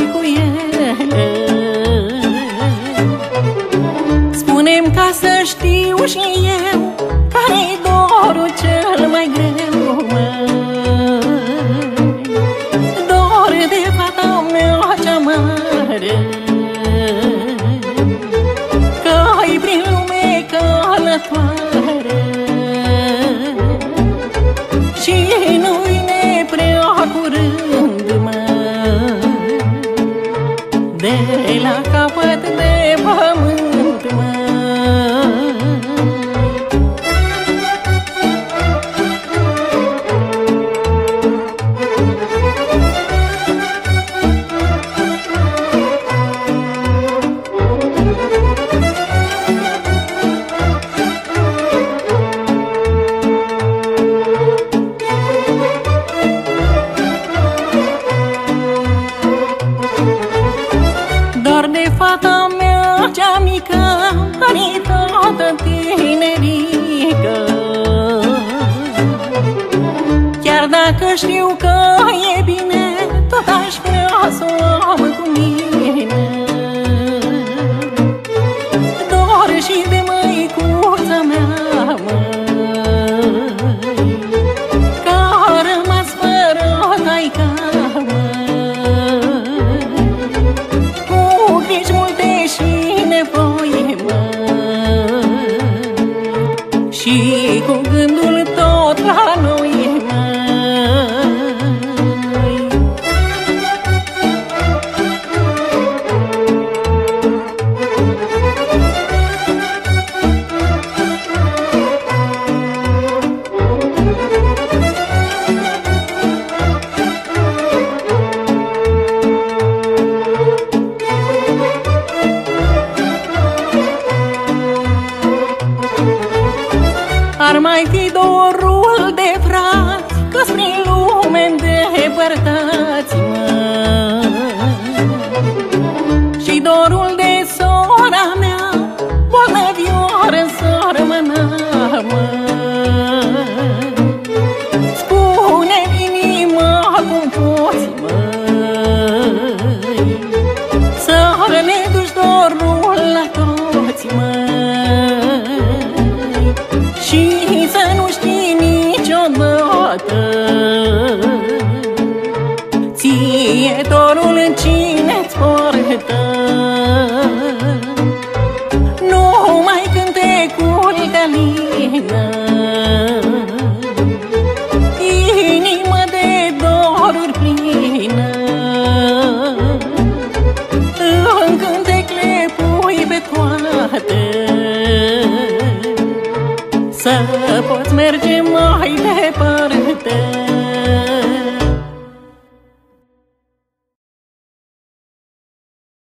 cu ele. Spune-mi ca să știu și eu care-i dorul cel mai greu, măi. Dor de fata mea cea mare, că-i prin lume călătoare și nu-i ne prea curând, măi, de la capăt de pământ, măi. Doar de fata mea cea mică, are toată tinerică. Chiar dacă știu că e bine, tot aș vrea să o am cu mine. Dor și de măicuța mea, măi, că a rămas fără taica, și cu gândul tot la noi, măi. Ar mai fi dorul de frați, că-s prin lume îndepărtați, măi, și dorul de sora mea, bolnăvioară în sărmâna, măi. Spune-mi inima cum poți, măi, să ne duci dorul la toți, măi, și să nu știi niciodată ție dorul în cine-ți poartă. Numai cântecul calină, inimă de doruri plină, în cântec le pui pe toate, să poți merge mai departe.